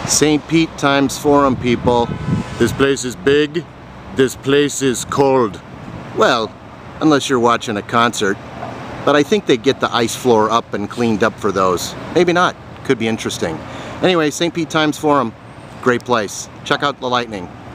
St. Pete times Forum, people. This place is big, this place is cold. Well, unless you're watching a concert. But I think they get the ice floor up and cleaned up for those. Maybe not. Could be interesting. Anyway, St. Pete times Forum. Great place. Check out the lightning.